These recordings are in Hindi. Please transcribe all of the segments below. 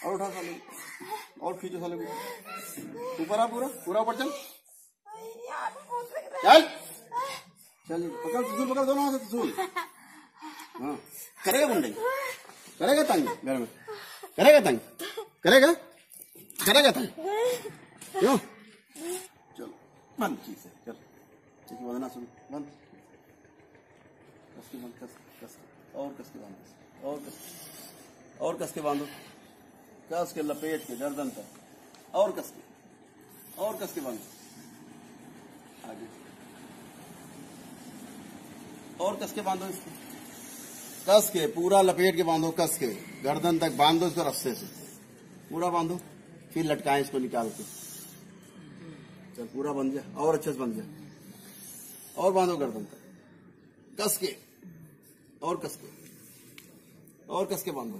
और उठा साले, और खींचो साले को, ऊपर आ, पूरा पूरा ऊपर चल चल चल, पकड़ त्रिशूल, पकड़ दोनों हाथ से त्रिशूल। हाँ करेगा बंदे, करेगा तंग घर में, करेगा तंग, करेगा करेगा तंग, क्यों? चल बंद चीज है, चल ठीक है, बंदना सुन, बंद कस के बंद, कस और कस के बांधो, और कस के बांधो, कस के लपेट के गर्दन तक, और कस के बांधो, आगे और कस के बांधो इसको, कस के पूरा लपेट के बांधो, कस के गर्दन तक बांधो इसको, रस्से से पूरा बांधो, फिर लटकाएं इसको निकाल के, चल पूरा बंध जा, और अच्छे से बंध जा, और बांधो गर्दन तक, कस के और कस के, और कस के बांधो,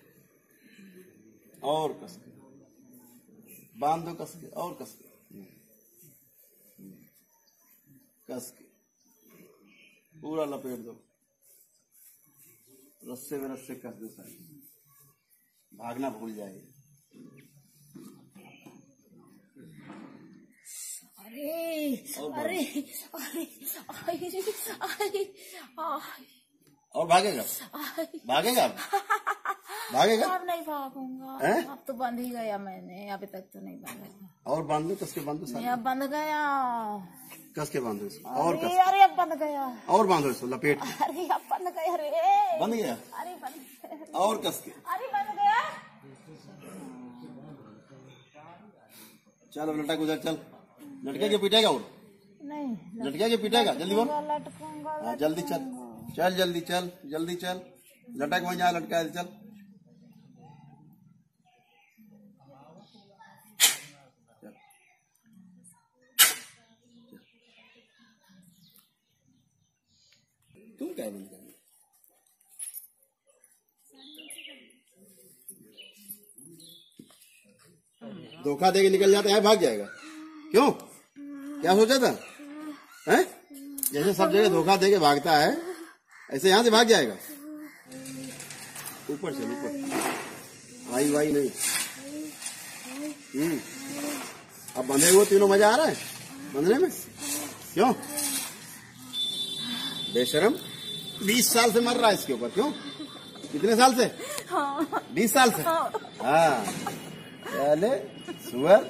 और कस के बांधो, कस के और कस के, कस के पूरा लपेट दो, रस्से में रस्से कस दो सारे, भागना भूल जाए। अरे अरे अरे अरे और भागेगा, भागेगा भागेगा, अब नहीं भागूंगा, अब तो बंद ही गया मैंने, अभी तक तो नहीं बंद। और बांध दो, कस के बांधो सारे, अब बंद गया, कस के बांधो इसको, और कस, अरे अब बंद गया, और बांधो इसको लपेट के, अरे अब बंद गया, रे बंद गया, अरे बंद गया, और कस के, अरे बंद गया, चल अब लटक उधर, चल लटके के पीटेगा, और नहीं लटके के पीटेगा, जल्दी बोल, लटकूंगा, हाँ जल्दी चल, चल जल्दी चल, जल्दी चल, लटक वहीं जहाँ लटका है, चल तुम क्या बंद कर, धोखा देके निकल जाता है, भाग जाएगा, क्यों? क्या सोचा था, हैं? जैसे सब जगह धोखा देके भागता है, ऐसे यहाँ से भाग जाएगा, ऊपर चल, ऊपर आई वाई नहीं, अब बंधे हुए तीनों मजा आ रहा है बंधने में, क्यों? बेशरम 20 साल से मर रहा है इसके ऊपर, क्यों? कितने साल से? 20 साल से, हाँ पहले सुअर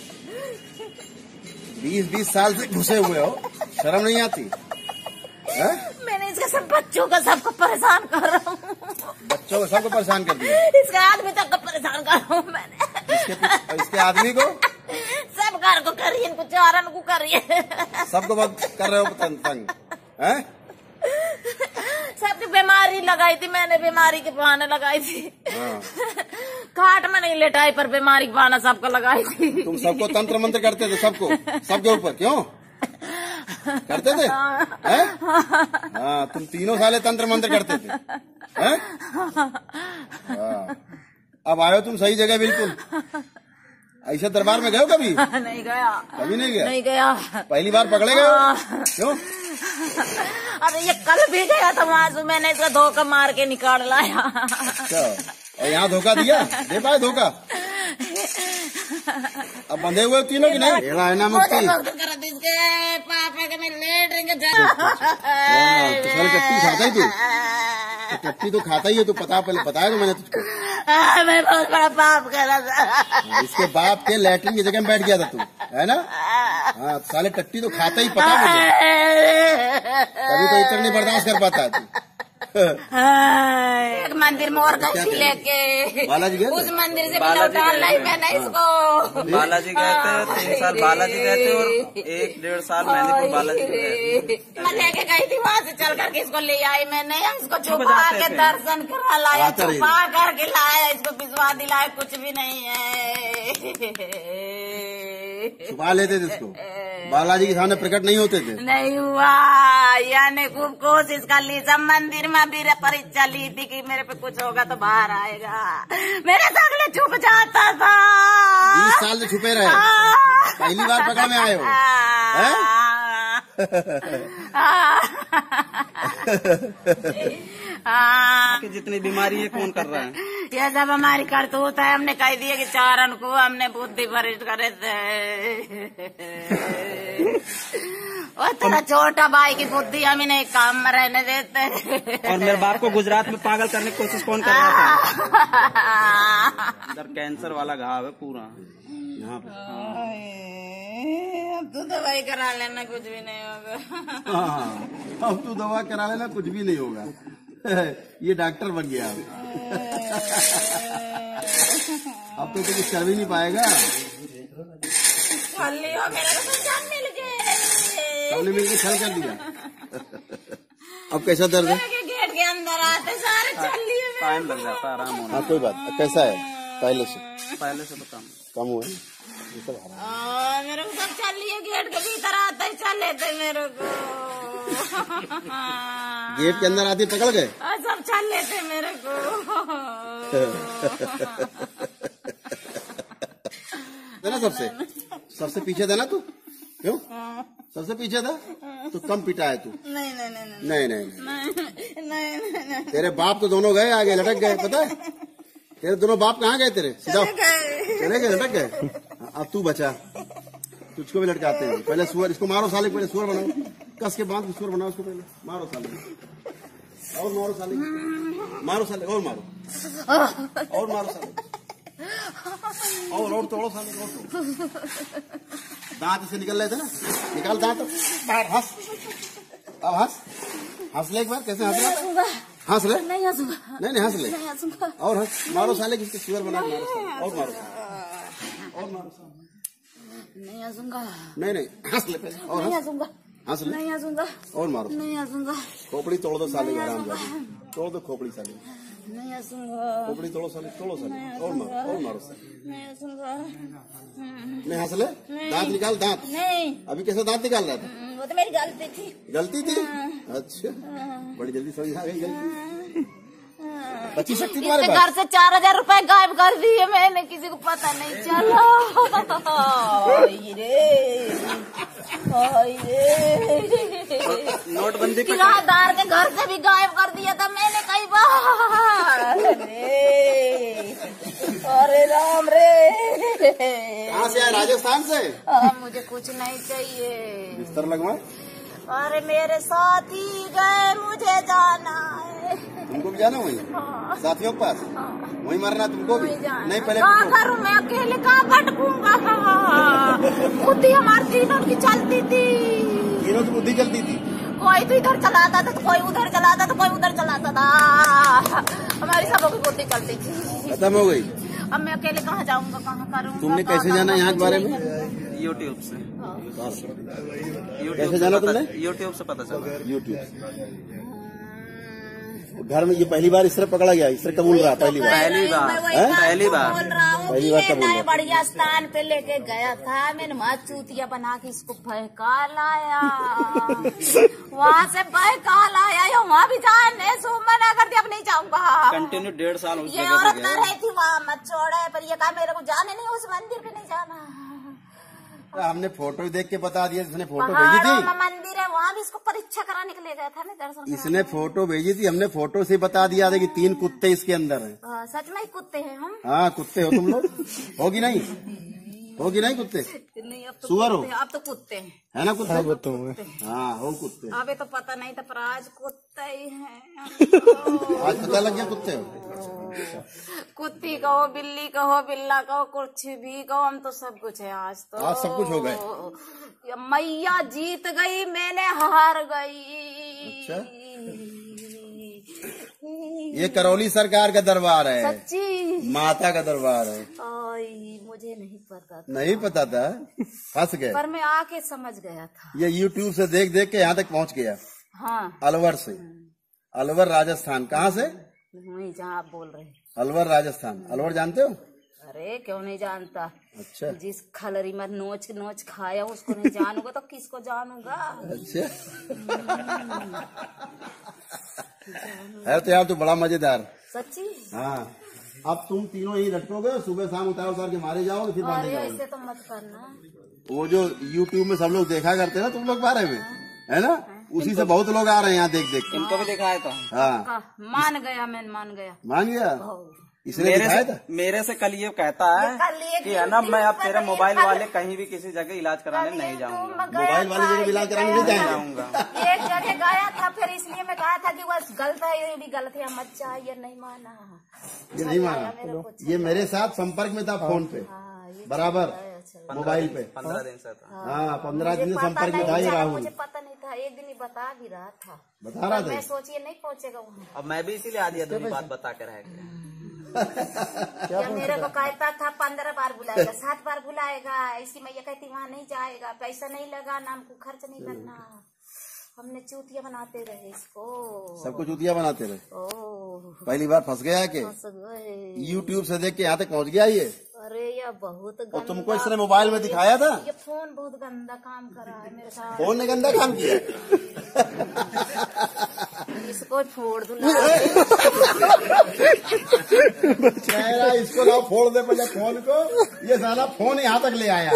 20 साल से घुसे हुए हो, शर्म नहीं आती है? मैंने इसके सब बच्चों का सबको परेशान कर रहा हूँ, बच्चों को सबको परेशान कर दिया, इसके आदमी तक को परेशान कर रहा हूँ मैंने, इसके आदमी को, सब घर को करिए, इनको चारण को करिए, सबको बहुत कर रहे हो तंग, हैं? सबकी बीमारी लगाई थी मैंने, बीमारी के बहाने लगाई थी, काट में नहीं लेटाई पर बीमारी के बहाना सबको लगाई थी। तुम सबको तंत्र मंत्र करते थे, सबको, सबके ऊपर, क्यों करते थे? हाँ तुम तीनों साले तंत्र मंत्र करते थे, हैं? अब आयो तुम सही जगह बिल्कुल, ऐसे दरबार में गए कभी? नहीं गया, कभी नहीं गया, नहीं गया, पहली बार पकड़े गए, क्यों? अरे ये कल भी गया था वहां से, मैंने इसका धोखा मार के निकाल लाया। अच्छा, और यहाँ धोखा दिया, दे पाए धोखा? अब बंधे हुए तीनों की नहीं, एड़ा है ना मुक्ति, इसके पापा के मैं लेट रही, टट्टी खाता ही तू, टट्टी तो खाता ही है तू, पता पहले बताया तो मैंने तुझको, मैं बहुत बड़ा पाप करा था, इसके बाप के लैट्रिन की जगह में बैठ गया था तू, है ना? हाँ साले टट्टी तो खाता ही, पता मुझे, कभी तो इतना नहीं बर्दाश्त कर पाता तू। एक मंदिर में और गलती लेके बालाजी गए, उस मंदिर से लौटा लाई मैंने इसको, बालाजी गए थे, 3 साल बालाजी गए थे और 1-1.5 साल मेहंदीपुर बालाजी गए। मैं लेके गई थी वहाँ से, चल करके इसको ले आई मैंने, इसको छुपा के दर्शन करा लाया, छुपा करके लाया, इसको भिजवा दिलाया, कुछ भी नहीं है, छुपा लेते थे इसको, बालाजी के सामने प्रकट नहीं होते थे, नहीं हुआ, यानी खूब कोशिश कर ली, सब मंदिर में भी परीक्षा ली थी कि मेरे पे कुछ होगा तो बाहर आएगा, मेरे से अगले छुप जाता था, 20 साल से छुपे रहे, पहली बार पकड़ में आए हो, कि जितनी बीमारी है कौन कर रहा है, ये सब हमारी करतूत है। हमने कह दिया कि चारण को हमने बुद्धि भ्रष्ट करे थे। और तेरा छोटा भाई की बुद्धि हम इन्हें काम में रहने देते। और मेरे बाप को गुजरात में पागल करने की कोशिश कौन कर रहा था? इधर कैंसर वाला घाव है पूरा यहाँ पे। अब तो दवाई करा लेना, कुछ भी नहीं होगा। हाँ, अब तू दवा करा लेना, कुछ भी नहीं होगा। ये डॉक्टर बन गया अब तो कुछ कर भी नहीं पाएगा। खाली हो गया तो जान मिल गए, सबने मिलकर छल कर दिया। अब कैसा दर्द है? गेट के अंदर आते सारे चल लिए। टाइम लग जाता है आराम होने। हाँ कोई बात, कैसा है पहले से तो कम हुआ है। मेरे को सब चल लिए, गेट के भीतर आते ही चल लेते मेरे को। गेट के अंदर आते पकड़ गए, सब चल लेते मेरे को। देना सबसे पीछे था ना तू? क्यों सबसे पीछे था? तो कम पिटा है तू? नहीं। तेरे बाप तो दोनों गए आगे, लटक गए, पता है? तेरे दोनों बाप कहाँ गए तेरे? सीधा चले गए, लटक गए। अब तू बचा, तुझको भी लटकाते हैं। पहले सुअर, इसको मारो साले, पहले सुअर बनाओ, कस के बांध सुअर बनाओ इसको, पहले मारो साले, और मारो साले, मारो साले, और मारो, और मारो साले, और तोड़ो साले, और तोड़ो। दांत से निकल रहे थे ना, निकाल दांत, हंस, अब हंस ले एक बार। कैसे हंस रहा? हंस ले। नहीं हंसूंगा, नहीं हंस ले, और हंस, मारो साले, किसके सुअर बना के मारो, और मारो, और मारो। नहीं हंसूंगा, नहीं हंस ले पहले, और नहीं हंसूंगा, हंस ले, नहीं हंसूंगा, और मारो, नहीं हंसूंगा, खोपड़ी तोड़ दो साले, आराम जाके तोड़ दो खोपड़ी साले, नहीं हंसूंगा, खोपड़ी तोड़ो साले, और मारो साले, नहीं हंसूंगा। नहीं हंस ले, दांत निकाल, दांत। नहीं, अभी कैसे दांत निकाल रहा था? वो तो मेरी गलती थी। गलती थी? अच्छा, बड़ी जल्दी समझ आ गई गलती। अच्छी शक्ति तुम्हारे इसके पास। घर से 4000 रुपए गायब कर दिए मैंने, किसी को पता नहीं चला। नोटबंदी का किराएदार के घर से भी गायब कर दिया था मैंने कई बार। अरे राम रे। कहाँ से आए? राजस्थान से? मुझे कुछ नहीं चाहिए। बिस्तर लगवाए? अरे मेरे साथी गए, मुझे जाना है। तुमको भी जाना वही? साथियों के पास वही मरना तुमको भी? नहीं पहले कहाँ करूँ मैं अकेले, कहाँ भटकूंगा? बुद्धि हमारी तीनों की चलती थी। तीनों की बुद्धि चलती थी? कोई तो इधर चलाता था, तो कोई उधर चलाता था, कोई उधर चलाता था। हमारी सबों की बुद्धि चलती थी। खत्म हो गई। अब मैं अकेले कहाँ जाऊंगा, कहाँ करूँगा? तुमने कैसे जाना यहाँ के बारे में? यूट्यूब से। कैसे जाना तुमने? यूट्यूब से पता चला। यूट्यूब से। घर में ये पहली बार इस तरह पकड़ा गया, इस तरह कबूल रहा? पहली बार पहली बार बोल रहा हूँ। पहली बार कबूल रहा। बढ़िया स्थान पे लेके गया था, मैंने वहाँ चूतिया बना के इसको बहका लाया। वहाँ से बहका लाया, वहाँ भी जाने सो मना कर दिया, अब नहीं जाऊंगा। कंटिन्यू 1.5 साल उस ये जगह पे औरत गया। रही थी वहाँ, मत छोड़े, पर ये कहा मेरे को जाने नहीं, उस मंदिर पे नहीं जाना। हमने फोटो देख के बता दिया, इसने फोटो भेजी पहाड़ों थी। में मंदिर है, वहाँ भी इसको परीक्षा कराने के लिए गया था ना, दर्शन। इसने फोटो भेजी थी, हमने फोटो से बता दिया था कि 3 कुत्ते इसके अंदर हैं। सच में ही कुत्ते हैं हम? हाँ कुत्ते हो तुम लोग। होगी नहीं कुत्ते? नहीं, अब तो सुअर हो? अब तो कुत्ते हैं, है ना कुत्ते? हाँ हो कुत्ते। अभी तो पता नहीं था, पर आज कुत्ते ही हैं। आज पता लग गया कुत्ते हो। कुत्ती कहो, बिल्ली कहो, बिल्ला कहो, कुछ भी कहो, हम तो सब कुछ है आज तो। आज सब कुछ हो गए। मैया जीत गई, मैंने हार गई। अच्छा, ये करौली सरकार का दरबार है, सच्ची माता का दरबार है। मुझे नहीं पता था। नहीं पता था? फंस गए। पर मैं आके समझ गया था। ये यूट्यूब से देख देख के यहाँ तक पहुँच गया। हाँ, अलवर से। अलवर राजस्थान। कहाँ से? वही जहाँ आप बोल रहे हैं। अलवर राजस्थान। अलवर जानते हो? अरे क्यों नहीं जानता। अच्छा जिस खलरी में नोच नोच खाया उसको नहीं जानूंगा तो किसको जानूंगा। अच्छा। है तो यार, तो बड़ा मजेदार। सच्ची? हाँ, अब तुम तीनों ही लटकोगे, सुबह शाम उतार के मारे जाओगे, फिर बांधे अरे जाओगे। ऐसे तो मत करना। वो जो यूट्यूब में सब लोग देखा करते हैं ना तुम लोग बारे में, है ना, उसी से बहुत लोग आ रहे हैं यहाँ देख देख के। इनको भी दिखाया था। हाँ मान गया, मैं मान गया। मान गया। इसने दिखाया था। मेरे से कल ये कहता है कि है ना मैं अब तेरे मोबाइल वाले कहीं भी किसी जगह इलाज कराने नहीं जाऊंगा। मोबाइल वाली जगह इलाज कराने नहीं जाऊंगा। एक जगह गया था, फिर इसलिए मैं कहा था कि वो गलत है, ये भी गलत है, मत जा, ये नहीं माना। ये नहीं माना, ये मेरे साथ संपर्क में था फोन पे बराबर, मोबाइल पे 15 दिन से था। हाँ 15 दिन से संपर्क में था ये राहुल। मुझे पता नहीं था, एक दिन ही बता भी रहा था, बता रहा था। मैं सोचिए नहीं पहुंचेगा वहाँ। अब मैं भी इसीलिए आधी अधूरी बात बता के रह गया। क्या मेरे को कहता था 15 बार बुलाएगा, 7 बार बुलाएगा, ऐसी मैया कहती वहाँ नहीं जाएगा, पैसा नहीं लगा, नाम को खर्च नहीं करना। हमने चूतिया बनाते रहे इसको, सबको चूतिया बनाते रहे। ओह पहली बार फंस गया के फंस गए। यूट्यूब से देख के यहाँ तक पहुँच गया ये। अरे ये बहुत और गंदा, तुमको इसने मोबाइल में दिखाया था। ये फोन बहुत गंदा काम कर रहा है मेरे साथ। फोन ने गंदा काम किया। इसको फोड़ दूँ चेहरा इसको ना फोड़ दे पहले फोन को, ये साला फोन यहाँ तक ले आया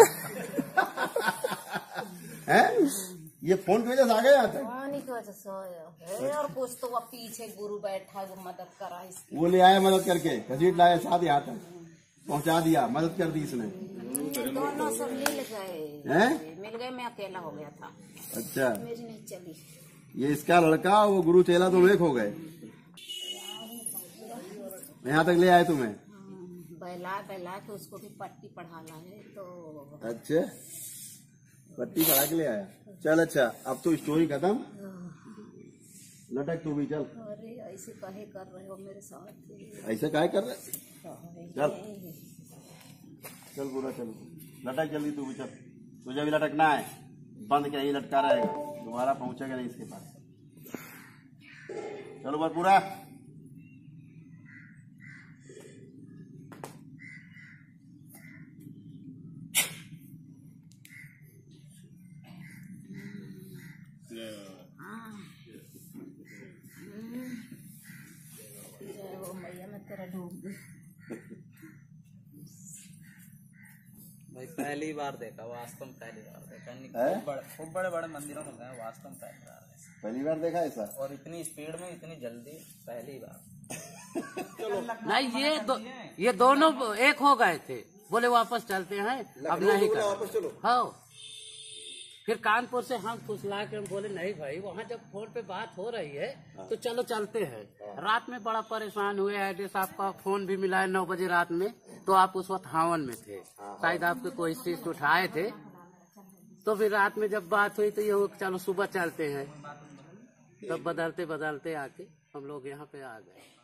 है। ये फोन की वजह से आ गया यहाँ तक। पानी की वजह से आया है, और कुछ तो वो पीछे गुरु बैठा वो मदद करा इसकी। वो ले आया मदद करके, घसीट लाया साथ यहाँ तक पहुँचा दिया, मदद कर दी इसने। दोनों सब मिल गए हैं? मिल गए, मैं अकेला हो गया था, अच्छा, मेरी नहीं चली। ये इसका लड़का वो गुरु चेला तुम एक हो गए, यहाँ तक ले आए तुम्हें। बहला बहला के उसको भी पट्टी पढ़ाना है तो। अच्छा, पट्टी पढ़ा के ले आया। चल अच्छा, अब तो स्टोरी खत्म, लटक तू भी चल। अरे ऐसे काहे कर रहे हो मेरे साथ? ऐसे काहे कर रहे? चल चल पूरा चल, लटक जल्दी तू भी चल, तुझे भी लटकना है, बंद के यही लटका रहेगा, दोबारा पहुंचेगा नहीं इसके पास। चलो बार पूरा। भाई पहली बार देखा, वास्तव में पहली बार देखा। खूब बड़े बड़े मंदिरों में गए, वास्तव में पहली बार देखा। पहली बार देखा ऐसा, और इतनी स्पीड में इतनी जल्दी पहली बार। नहीं ये दोनों एक हो गए थे, बोले वापस चलते हैं, अब नहीं कर वापस चलो। हाँ, फिर कानपुर से हम फुसला के हम बोले नहीं भाई, वहाँ जब फोन पे बात हो रही है तो चलो चलते हैं। रात में बड़ा परेशान हुए, एड्रेस आपका फोन भी मिला है 9 बजे रात में, तो आप उस वक्त हावन में थे, शायद आपके कोई चीज उठाए थे। तो फिर रात में जब बात हुई तो ये चलो सुबह चलते हैं, तब बदलते बदलते आके हम लोग यहाँ पे आ गए।